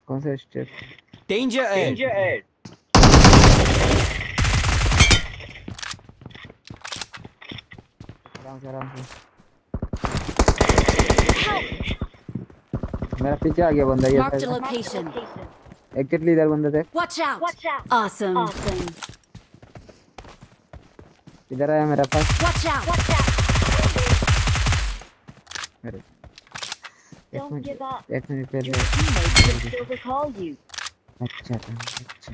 कौन सा step? Danger ahead. Danger ahead. आराम से मेरा पीछे आ गया बंदा ये Marked a location. एक्जेक्टली इधर बंदा थे Watch out. Awesome. इधर आया मेरा पास Watch out. मेरे Don't give up. एक मिनट Your पहले teammates will still recall you. अच्छा था अच्छा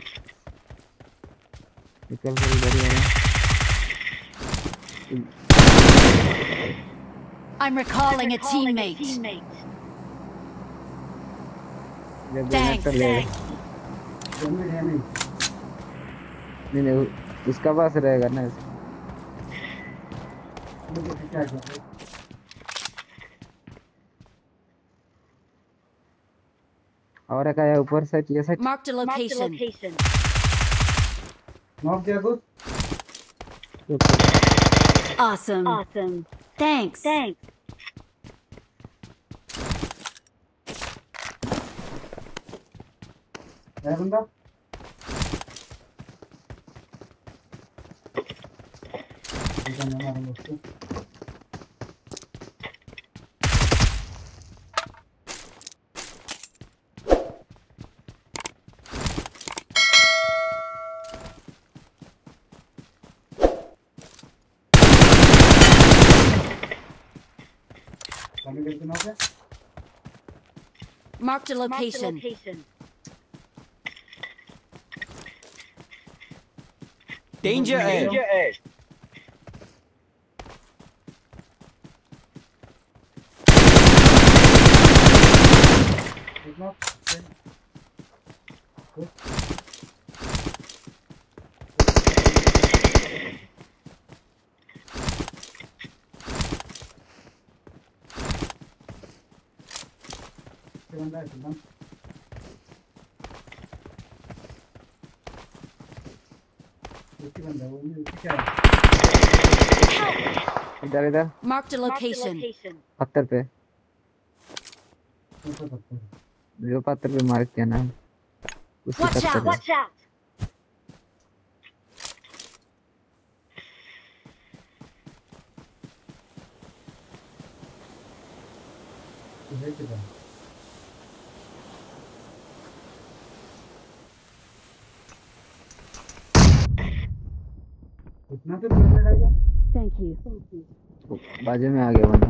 निकल कर इधर ही आ रहा I'm recalling a teammate. Thanks. नहीं उसका पास रहेगा ना और एक आया ऊपर से ये से Marked a location. नॉक दिया कुछ Awesome. Thanks. है बंदा Marked a location. Danger ahead. Danger ahead. इधर Marked a location. पत्थर पे जो पत्थर पे मार किया ना उसी Watch पत्थर out. पे इतना तो मिनट आएगा Thank you. बाजू में आ गया बंदा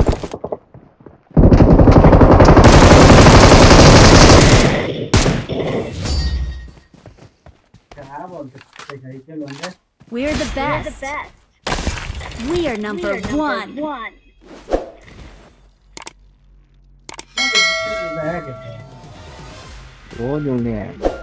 क्या बोलते हैं चलो अंदर We're the best. We are number one. वो जुड़ने आया